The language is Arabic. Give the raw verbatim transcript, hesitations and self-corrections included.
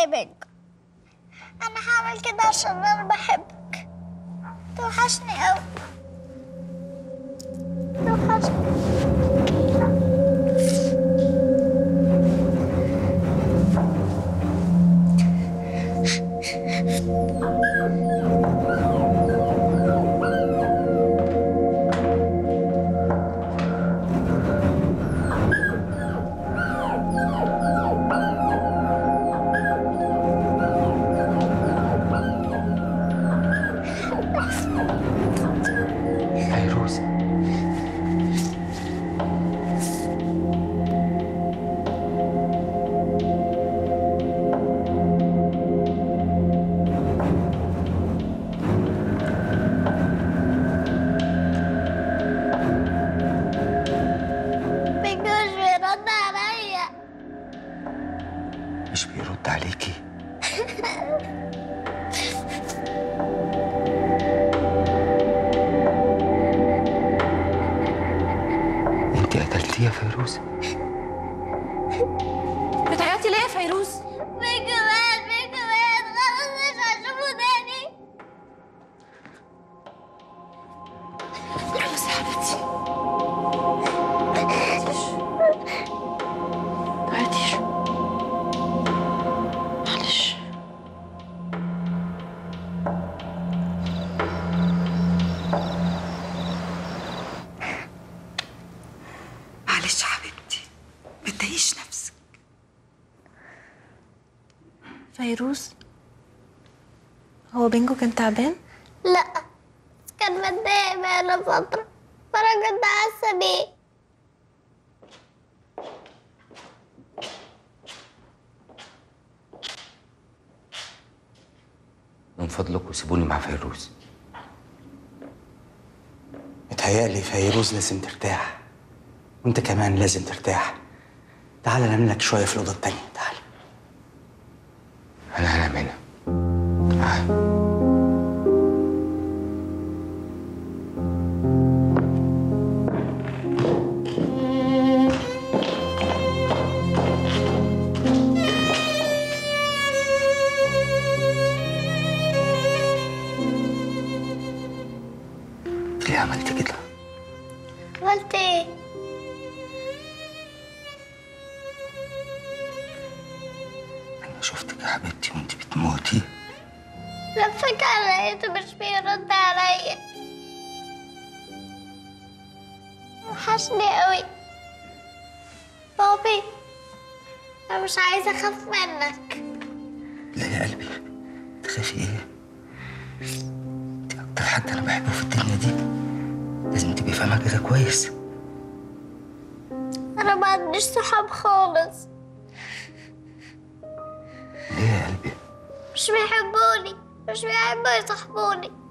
يا بنجو. انا هعمل كده عشان انا بحبك. توحشني قوي، توحشني. فيروز، بنجو مش بيرد عليا. مش بيرد عليكي؟ انت قتلتيه يا فيروز؟ بتعيطي ليه يا فيروز؟ بنجو مات، بنجو مات، خلاص مش هشوفه تاني. فيروز يا حبيبتي، تعيطيش، معلش. معلش يا حبيبتي، ما تضايقيش نفسك. فيروز، هو بينجو كان تعبان؟ لا، بس كان متضايق بقاله فترة فأنا كنت حاسة بيه. من فضلكم سيبوني مع فيروز. متهيألي فيروز لازم ترتاح، وانت كمان لازم ترتاح. تعال ننام لك شويه في الاوضه التانيه. تعال. انا هنام هنا. تعال. ليه عملتي كده؟ عملت ايه؟ انا شفتك يا حبيبتي وانت بتموتي. لفك على لقيته مش بيرد عليا. وحشني قوي بابي. انا مش عايزه اخاف منك. لا يا قلبي، تخافي ايه؟ انت اكتر حد انا بحبه في الدنيا دي، لازم تبقي فاهمه كده كويس. انا ما عنديش صحاب خالص. ليه يا قلبي؟ مش بيحبوني، مش بيحبوا يصاحبوني.